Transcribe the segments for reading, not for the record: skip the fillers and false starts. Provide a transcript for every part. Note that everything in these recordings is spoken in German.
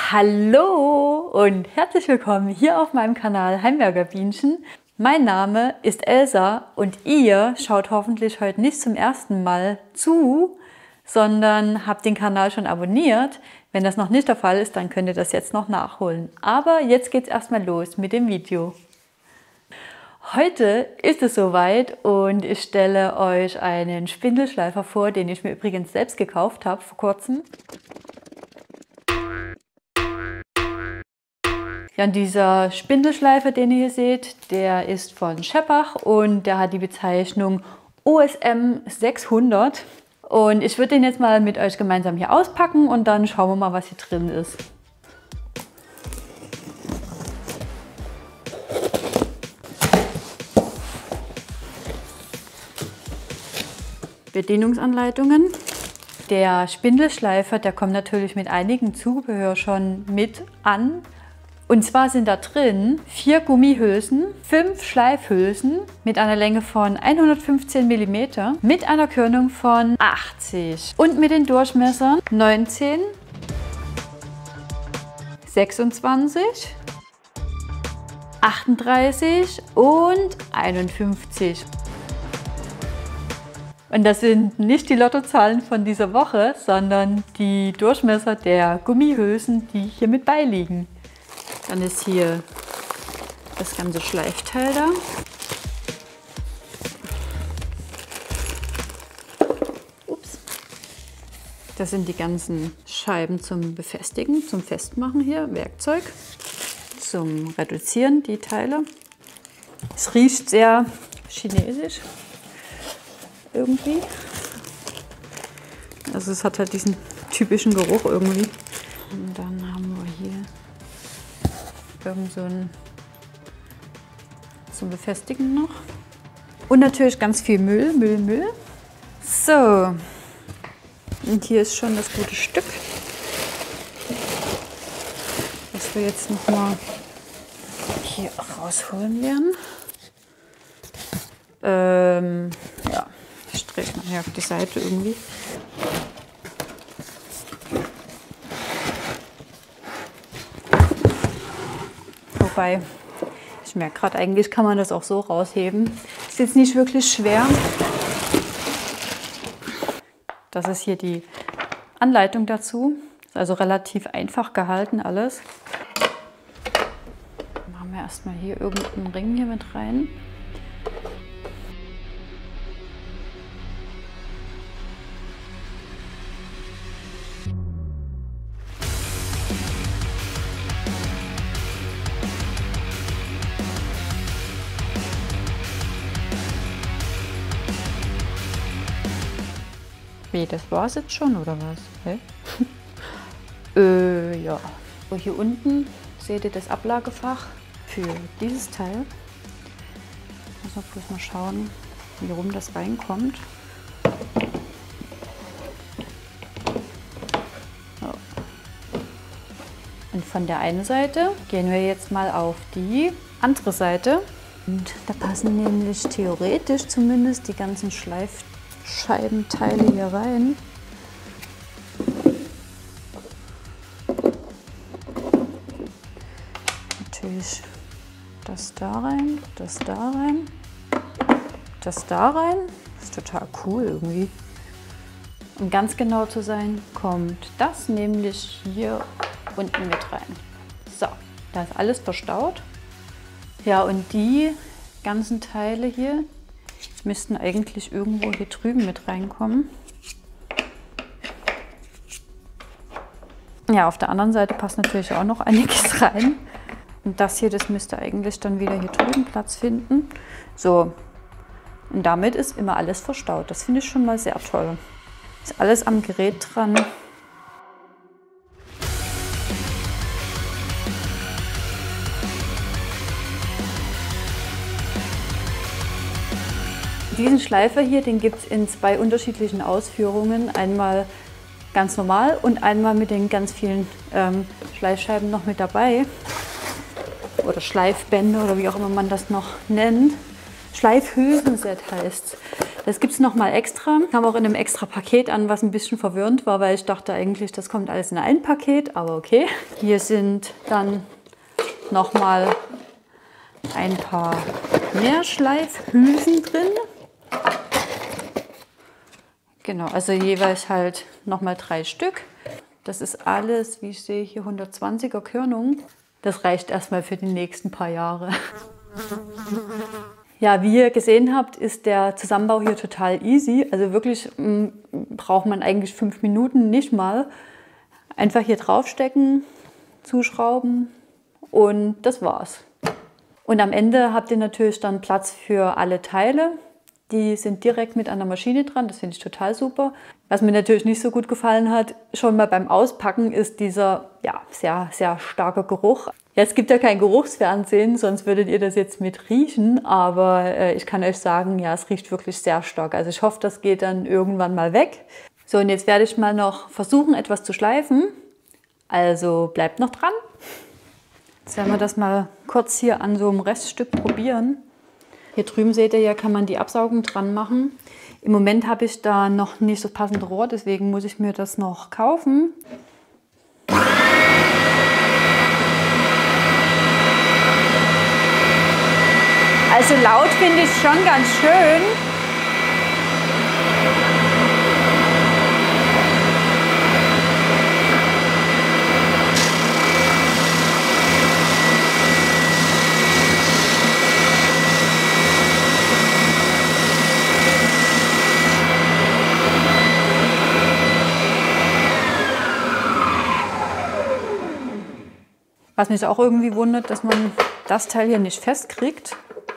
Hallo und herzlich willkommen hier auf meinem Kanal Heimwerker Bienchen. Mein Name ist Elsa und ihr schaut hoffentlich heute nicht zum ersten Mal zu, sondern habt den Kanal schon abonniert. Wenn das noch nicht der Fall ist, dann könnt ihr das jetzt noch nachholen. Aber jetzt geht's erstmal los mit dem Video. Heute ist es soweit und ich stelle euch einen Spindelschleifer vor, den ich mir übrigens selbst gekauft habe vor kurzem. Ja, und dieser Spindelschleifer, den ihr hier seht, der ist von Scheppach und der hat die Bezeichnung OSM 600. Und ich würde den jetzt mal mit euch gemeinsam hier auspacken und dann schauen wir mal, was hier drin ist. Bedienungsanleitungen. Der Spindelschleifer, der kommt natürlich mit einigen Zubehör schon mit an. Und zwar sind da drin 4 Gummihülsen, 5 Schleifhülsen mit einer Länge von 115 mm, mit einer Körnung von 80 und mit den Durchmessern 19, 26, 38 und 51. Und das sind nicht die Lottozahlen von dieser Woche, sondern die Durchmesser der Gummihülsen, die hier mit beiliegen. Dann ist hier das ganze Schleifteil da. Ups. Das sind die ganzen Scheiben zum Befestigen, zum Festmachen hier, Werkzeug. Zum Reduzieren, die Teile. Es riecht sehr chinesisch irgendwie. Also es hat halt diesen typischen Geruch irgendwie. Und dann haben wir hier irgend so ein zum Befestigen noch. Und natürlich ganz viel Müll. So. Und hier ist schon das gute Stück, was wir jetzt noch mal hier rausholen werden. Ja, ich drehe es mal hier auf die Seite irgendwie. Wobei, ich merke gerade, eigentlich kann man das auch so rausheben. Ist jetzt nicht wirklich schwer. Das ist hier die Anleitung dazu. Ist also relativ einfach gehalten alles. Machen wir erstmal hier irgendeinen Ring hier mit rein. Wie, das war's jetzt schon, oder was? Hä? Ja. So, hier unten seht ihr das Ablagefach für dieses Teil. Ich muss bloß mal schauen, wie rum das reinkommt. So. Und von der einen Seite gehen wir jetzt mal auf die andere Seite. Und da passen nämlich theoretisch zumindest die ganzen Scheibenteile hier rein. Natürlich das da rein, das da rein, das da rein. Das ist total cool irgendwie. Um ganz genau zu sein, kommt das nämlich hier unten mit rein. So, da ist alles verstaut. Ja, und die ganzen Teile hier müssten eigentlich irgendwo hier drüben mit reinkommen. Ja, auf der anderen Seite passt natürlich auch noch einiges rein. Und das hier, das müsste eigentlich dann wieder hier drüben Platz finden. So, und damit ist immer alles verstaut. Das finde ich schon mal sehr toll. Ist alles am Gerät dran. Diesen Schleifer hier, den gibt es in 2 unterschiedlichen Ausführungen. Einmal ganz normal und einmal mit den ganz vielen Schleifscheiben noch mit dabei. Oder Schleifbänder oder wie auch immer man das noch nennt. Schleifhülsenset heißt es. Das gibt es nochmal extra. Kam auch in einem extra Paket an, was ein bisschen verwirrend war, weil ich dachte eigentlich, das kommt alles in ein Paket, aber okay. Hier sind dann nochmal ein paar Mehrschleifhülsen drin. Genau, also jeweils halt nochmal 3 Stück. Das ist alles, wie ich sehe, hier 120er Körnung. Das reicht erstmal für die nächsten paar Jahre. Ja, wie ihr gesehen habt, ist der Zusammenbau hier total easy. Also wirklich braucht man eigentlich 5 Minuten, nicht mal. Einfach hier draufstecken, zuschrauben und das war's. Und am Ende habt ihr natürlich dann Platz für alle Teile. Die sind direkt mit an der Maschine dran, das finde ich total super. Was mir natürlich nicht so gut gefallen hat, schon mal beim Auspacken, ist dieser sehr, sehr starke Geruch. Ja, es gibt ja kein Geruchsfernsehen, sonst würdet ihr das jetzt mit riechen, aber ich kann euch sagen, ja, es riecht wirklich sehr stark. Also ich hoffe, das geht dann irgendwann mal weg. So, und jetzt werde ich mal noch versuchen, etwas zu schleifen. Also bleibt noch dran. Jetzt werden wir das mal kurz hier an so einem Reststück probieren. Hier drüben seht ihr ja, kann man die Absaugung dran machen. Im Moment habe ich da noch nicht das passende Rohr, deswegen muss ich mir das noch kaufen. Also laut finde ich es schon ganz schön. Was mich auch irgendwie wundert, dass man das Teil hier nicht festkriegt.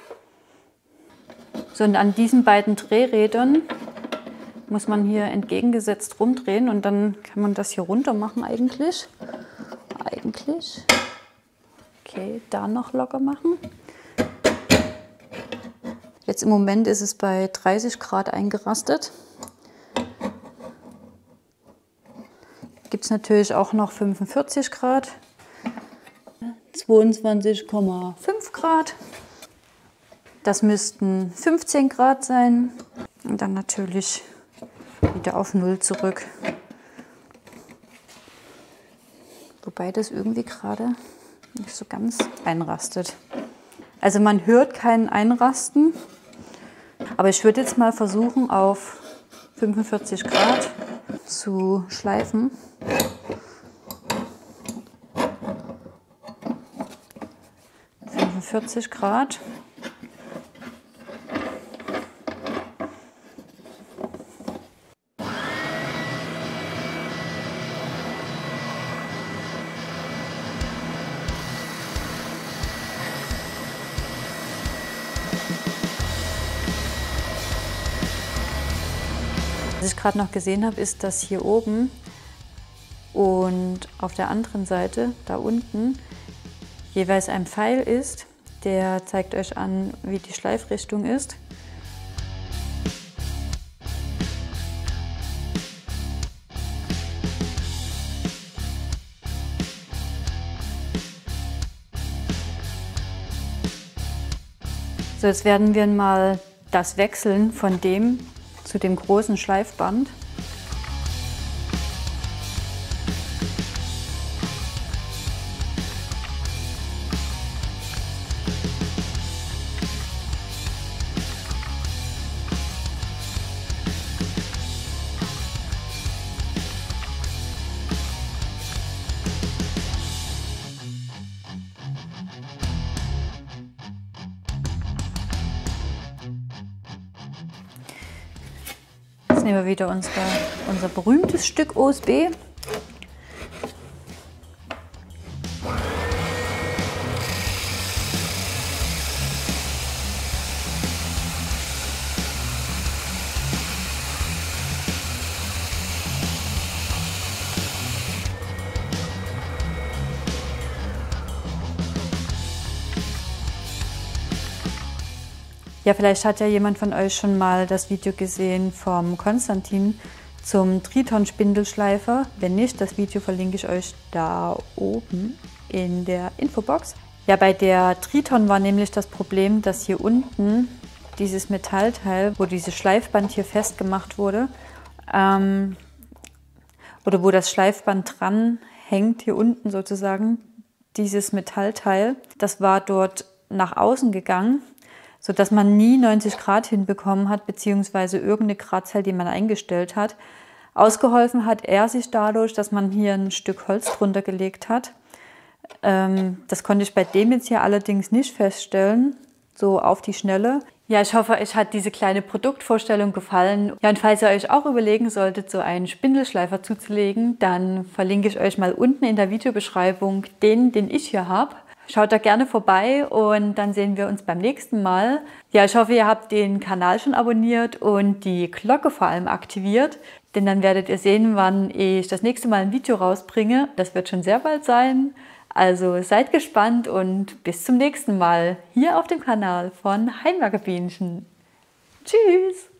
So, und an diesen beiden Drehrädern muss man hier entgegengesetzt rumdrehen und dann kann man das hier runter machen eigentlich. Okay, da noch locker machen. Jetzt im Moment ist es bei 30 Grad eingerastet. Gibt es natürlich auch noch 45 Grad. 22,5 Grad. Das müssten 15 Grad sein. Und dann natürlich wieder auf 0 zurück. Wobei das irgendwie gerade nicht so ganz einrastet. Also man hört kein Einrasten. Aber ich würde jetzt mal versuchen, auf 45 Grad zu schleifen. 45 Grad. Was ich gerade noch gesehen habe, ist, dass hier oben und auf der anderen Seite, da unten, jeweils ein Pfeil ist. Der zeigt euch an, wie die Schleifrichtung ist. So, jetzt werden wir mal das wechseln von dem zu dem großen Schleifband. Jetzt nehmen wir wieder unser berühmtes Stück OSB. Ja, vielleicht hat ja jemand von euch schon mal das Video gesehen vom Konstantin zum Triton-Spindelschleifer. Wenn nicht, das Video verlinke ich euch da oben in der Infobox. Ja, bei der Triton war nämlich das Problem, dass hier unten dieses Metallteil, wo dieses Schleifband hier festgemacht wurde, oder wo das Schleifband dran hängt, hier unten sozusagen, dieses Metallteil, das war dort nach außen gegangen, sodass man nie 90 Grad hinbekommen hat, beziehungsweise irgendeine Gradzahl, die man eingestellt hat. Ausgeholfen hat er sich dadurch, dass man hier ein Stück Holz drunter gelegt hat. Das konnte ich bei dem jetzt hier allerdings nicht feststellen, so auf die Schnelle. Ja, ich hoffe, euch hat diese kleine Produktvorstellung gefallen. Ja, und falls ihr euch auch überlegen solltet, so einen Spindelschleifer zuzulegen, dann verlinke ich euch mal unten in der Videobeschreibung den ich hier habe. Schaut da gerne vorbei und dann sehen wir uns beim nächsten Mal. Ja, ich hoffe, ihr habt den Kanal schon abonniert und die Glocke vor allem aktiviert, denn dann werdet ihr sehen, wann ich das nächste Mal ein Video rausbringe. Das wird schon sehr bald sein. Also seid gespannt und bis zum nächsten Mal hier auf dem Kanal von Heimwerker Bienchen. Tschüss!